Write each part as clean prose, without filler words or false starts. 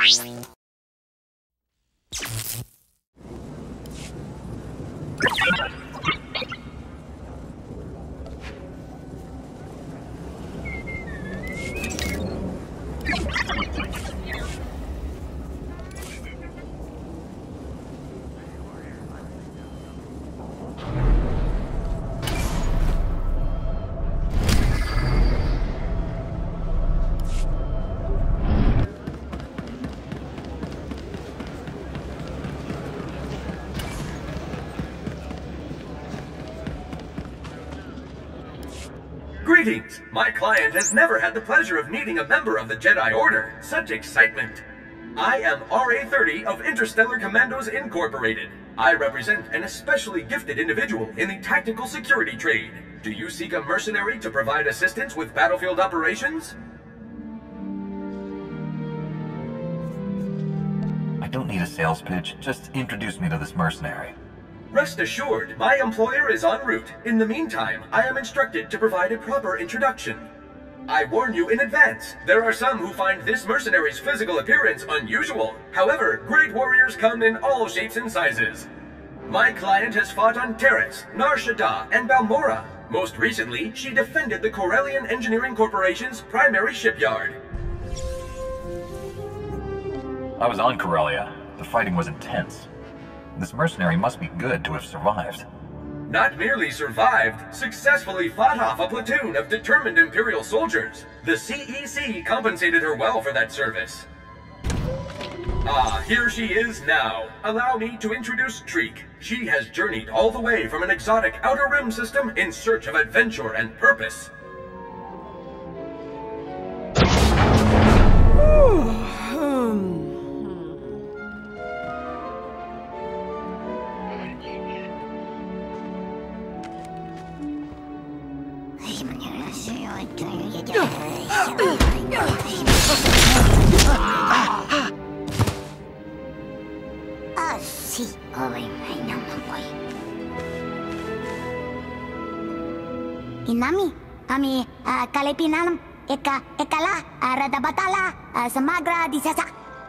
Greetings! My client has never had the pleasure of meeting a member of the Jedi Order. Such excitement! I am RA-30 of Interstellar Commandos Incorporated. I represent an especially gifted individual in the tactical security trade. Do you seek a mercenary to provide assistance with battlefield operations? I don't need a sales pitch. Just introduce me to this mercenary. Rest assured, my employer is en route. In the meantime, I am instructed to provide a proper introduction. I warn you in advance, there are some who find this mercenary's physical appearance unusual. However, great warriors come in all shapes and sizes. My client has fought on Terrace, Nar Shaddaa, and Balmorra. Most recently, she defended the Corellian Engineering Corporation's primary shipyard. I was on Corellia. The fighting was intense. This mercenary must be good to have survived. Not merely survived, successfully fought off a platoon of determined Imperial soldiers. The CEC compensated her well for that service. Ah, here she is now. Allow me to introduce Treek. She has journeyed all the way from an exotic Outer Rim system in search of adventure and purpose. Inami, kami Kalepinalam, Ekala, Radabatala, Samagra Disasa.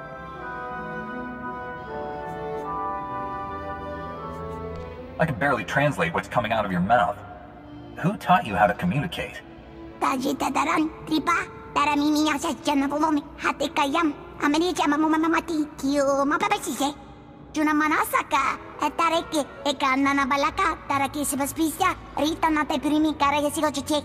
I can barely translate what's coming out of your mouth. Who taught you how to communicate? Tajitadaran, Tripa, Taramimiya sa Janavomi, Hatikayam, America Mamamati, Kyo Mapapasise. Junamanasaka, Tareki, Eka Nanabalaka, Taraki Sebaspisia, Rita Nate Primi Karagasigoche.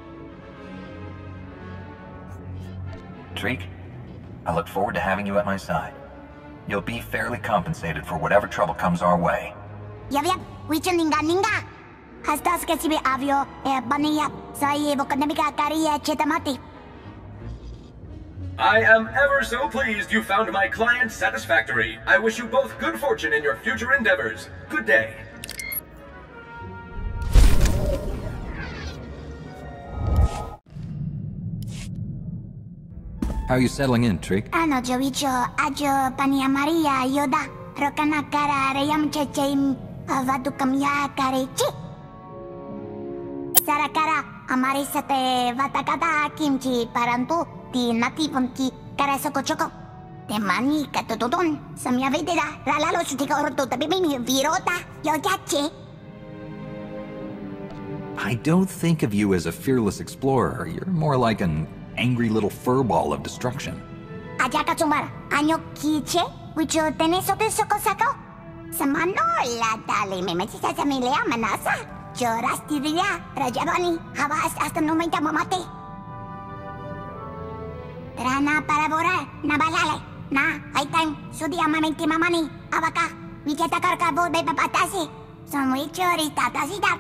Treek, I look forward to having you at my side. You'll be fairly compensated for whatever trouble comes our way. Yavia, Wichaninga, Hastas Kasibi Avio, Bania, Saye Bokanabika Karia Chetamati. I am ever so pleased you found my client satisfactory. I wish you both good fortune in your future endeavors. Good day. How are you settling in, Treek? Ano Jovicho, Ajo Pania Maria Yoda, Rokana Kara Rayam Chechim, Avadukamya Karechi. Sarakara, Amarisate Vatakata Kimchi Parantu. Ti natipunki karasokochoko. Temani katotodon. Samya vedera. Ralalo sutika orto tabimi virota. Yoyache. I don't think of you as a fearless explorer. You're more like an angry little furball of destruction. Ayaka tsumara. Anyo kiche. Wicho tenesote sokosako. Samano la tali me metisa samilea manasa. Chorasti villa. Rajabani. Habas hasta no me mamate. Trana para vorar, nabalale, na, hay time, sudia mamenti mamani, abaka, vicheta karkabo de papatasi, samuichori tatasida.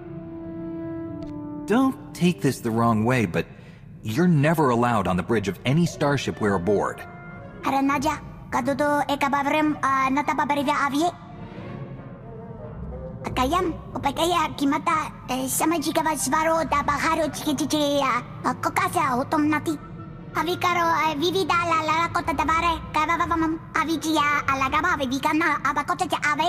Don't take this the wrong way, but you're never allowed on the bridge of any starship we're aboard. Haranaja, kadudo ekabavrem natapabarida avie. Akayam, upakaya kimata, samajika vasvaro tabaharo chikichichi, kokasa utom nati. Avikaro vivida la kota tabare, kavavamam, avigia alagaba vivikana abakota ave.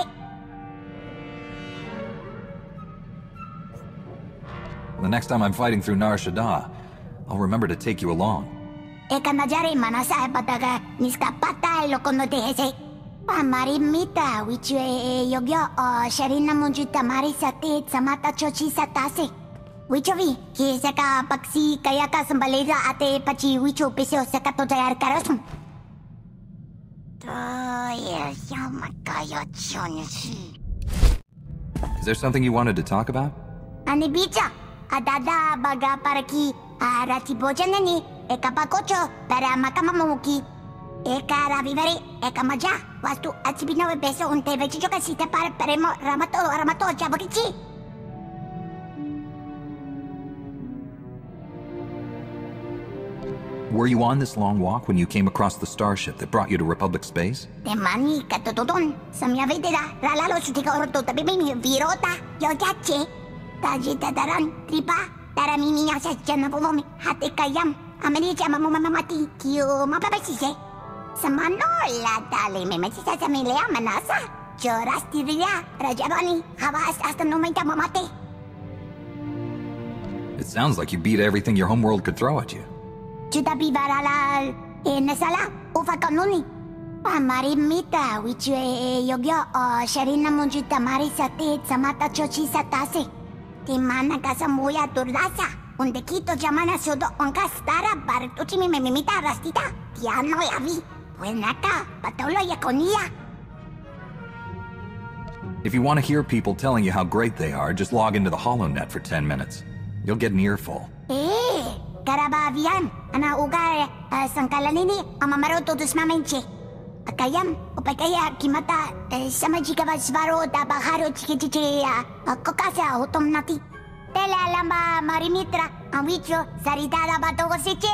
The next time I'm fighting through Nar Shaddaa, I'll remember to take you along. Ekanajari manasa pataga niskapata lo kono tehese. Pamarimita wichue yogyo o sharina munjuta marisate samata chochi satase. Wichovi, kisaka paksi kayaka sambalera ate pachi wicho pesio sakato jayar karosum. Is there something you wanted to talk about? Anibicha, adada baga paraki, arati bojanani, ekapakocho, para makamamuki. Eka ravivari, eka maja, wastu achibino beso un tevechicho casita para peremo ramato jabakichi. Were you on this long walk when you came across the starship that brought you to Republic space? Temani katotodon, samya vedera, ralalo sutika orto tabimi virota, yojache. Tajita daran, tripa, taramimi yasa janapovomi, hate kayam, americha mamamamati, kyo mapapasise. Samanola dali me mesisa samilea manasa, chorastiria, rajabani, havas hasta no me mamate. It sounds like you beat everything your homeworld could throw at you. Chutapi varalal, nesala, ufa kanuni. Pamarimita, wichue yogyo o sharina munjuta marisate samata chochi satase. Timana kasamuya turdasa, unde kito jamana sodo onka stara bartuchi mi memimita rastita, tiano lavi, buenaka, patolo yakonia. If you want to hear people telling you how great they are, just log into the HoloNet for 10 minutes. You'll get an earful. Karabavian, ana uga sangkalanini amamaroto dus mamenche. Akayam, upakaya kimata samajikawa svaro da baharo chikichiya, kokasa otomnati. Tela lamba marimitra, awicho saridada batogosiche.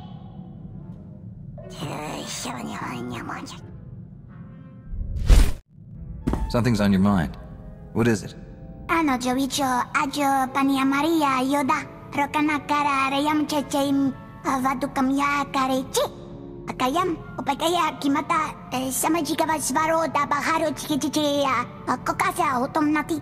Something's on your mind. What is it? Ano jovicho ajo pania Maria yoda. Rokana kara reyam checheim avadukam ya karechi. Akayam, upakaya kimata samajikawa svaro da baharo chikichiya, kokasa otomnati.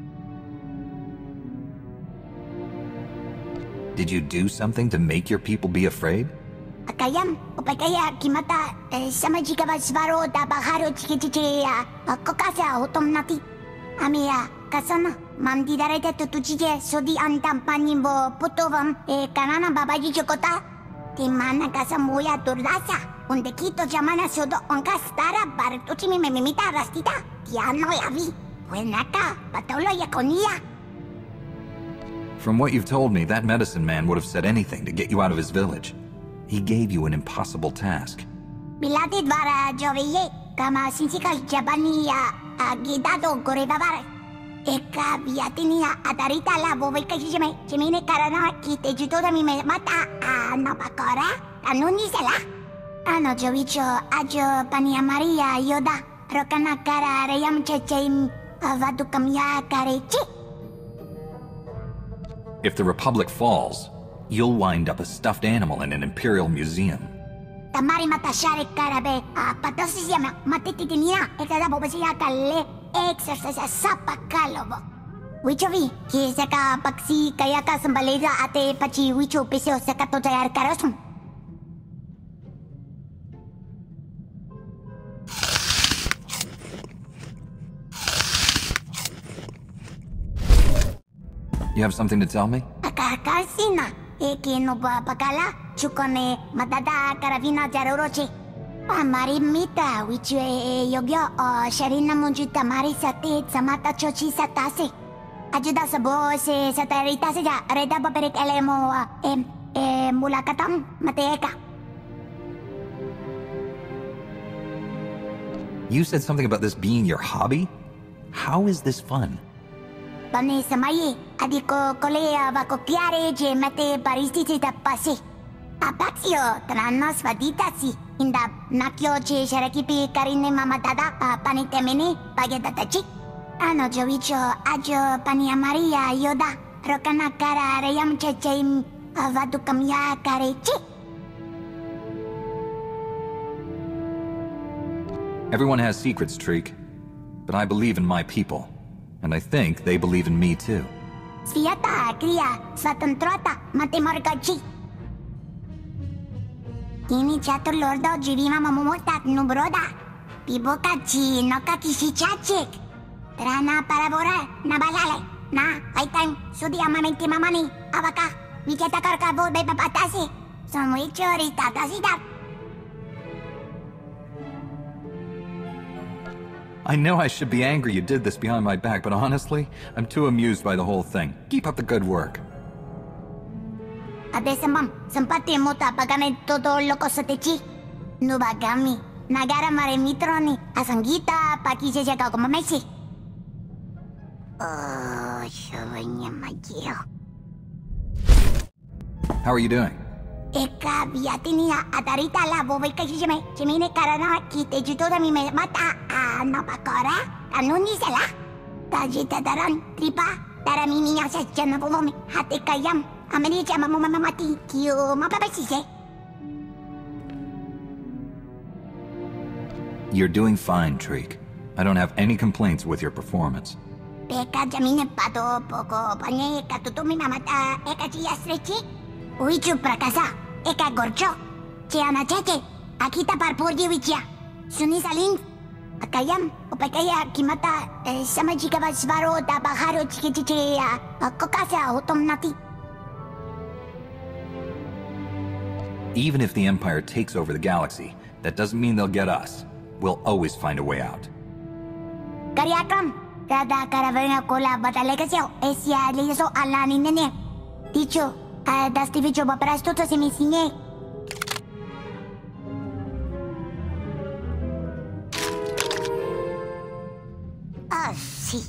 Did you do something to make your people be afraid? Akayam, upakaya kimata samajikawa svaro da baharo chikichiya, kokasa otomnati. Amia, kasana, mandidarete tutuchije sodi antampanimbo putovam kanana babaji chokota. Timana kasamuya turdasa, unde kito jamana sodo onka stara bartuchi mi memimita rastita, tiano lavi, buenaka, patolo yakonia. From what you've told me, that medicine man would have said anything to get you out of his village. He gave you an impossible task. Bilatid vara joveye, kama sinsika jabania, agidado gorevavar. Eka biatinia atarita la bobeka jime, jimine karana kite jutoda mi mata, napakora, kanuni sela. Ano jovicho, ajo pania Maria yoda, rokana kara reyam checheim, avadukam ya karechi. If the Republic falls, you'll wind up a stuffed animal in an Imperial museum. Tamari matashare karabe, patosiyama, matitinia, ekada bobesiya kalle, exercise sapakalobo. Wichovi, kisaka paksi kayaka sambalera ate pachi wicho pesio sakato jayar karosum. You have something to tell me? Akakasina, eke no pakala, chukone matata karavina jaroroche. Pamarimita, wichue yogyo o sharina munjuta marisate samata chochi satase. Ayuda sa bose sa tarita siya, reda baberik elemo, mulakatam, mateeka. You said something about this being your hobby? How is this fun? Pane samaye, adiko kolea vakokiare je mate paristici tapasi. Apaxio, tranos vaditasi, inda nakyo che sharakipi karine mamatada, panitemene, pagedatachi. Ano jovicho, ajo pania Maria yoda, rokana kara reyam checheim, avadukam ya karechi. Everyone has secrets, Treek. But I believe in my people. And I think they believe in me too. Sviata, kriya, svatantrata, matemorgachi. Ini catur lordo jiwima mamumutat nubroda. Pibukachi no kakishichachik. Trana parabora nabalale. Na, aitan, sudi amamenti mamani. Abaka, viketa karkabo bebapatasi. Samuichori tatasida. I know I should be angry you did this behind my back, but honestly, I'm too amused by the whole thing. Keep up the good work. Ate sambam, sempati muta pagame todo loko sotechi. Nubagami, nagara mare mitroni, asangita pakise jaga como mesi. Oh, shabanya magio. How are you doing? Eka biatinia atarita la bobe kashime, chimine karana kite juto da mi me mata no pakora, anuni sala. Tajita daran tripa, tarami minya sa jana bobe, hate kayam, ameni chama mamati, kyo mapapasise. You're doing fine, Treek. I don't have any complaints with your performance. Peka jamine pato poko panye katutumi mamata eka chia strechi. Uichu prakasa eka gorcho. Chiana cheke akita parpurdi wichia. Suni salin akayam upakaya kimata samajika basvaro da baharo chikichiya kokasa otomnati. Even if the Empire takes over the galaxy, that doesn't mean they'll get us. We'll always find a way out. Kariakam, Rada Caravana Cola Batalegasio, Esia Liso Alani Nene. Dicho, Dastivicho Baprastuto Semisine. Ah, si,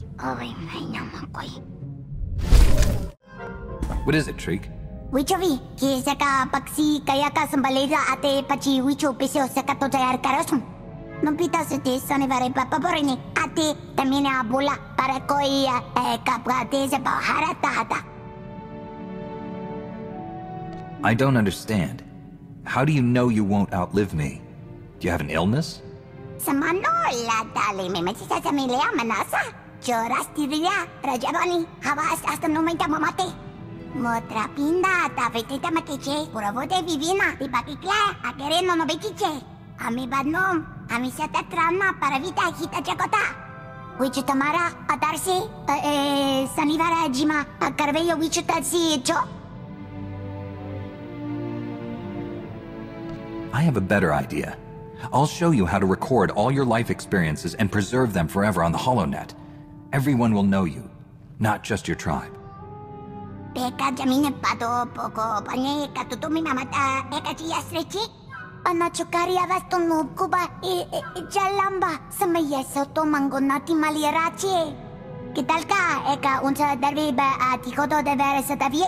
What is it, Treek? Wichovi, Kisaka Paxi Kayaka Sambaleza Ate Pachi Wicho Pesio Sakato Tayar Karosum. Non pitasete sanevare papaporini ate tamine abula para koi kapgatese baharatata. I don't understand. How do you know you won't outlive me? Do you have an illness? Samano la dali me metisa samilea manasa. Chorastiria rajabani hawas hasta no me mamate. Motra pinda tafetita makeche puravote vivina tipakikla akereno no bekiche. Ami badnom, ami sata trama para vita hita chakota. Wichutamara, atarsi, sanivara jima, akarveyo wichutatsi cho. I have a better idea. I'll show you how to record all your life experiences and preserve them forever on the HoloNet. Everyone will know you, not just your tribe. Peka jamine pato poko panye katutumi mamata eka chia strechi. Anachukari avaston kuba jalamba samaya soto mango nati maliarache. Kitalka eka unsa darviba atikoto de vera satavie.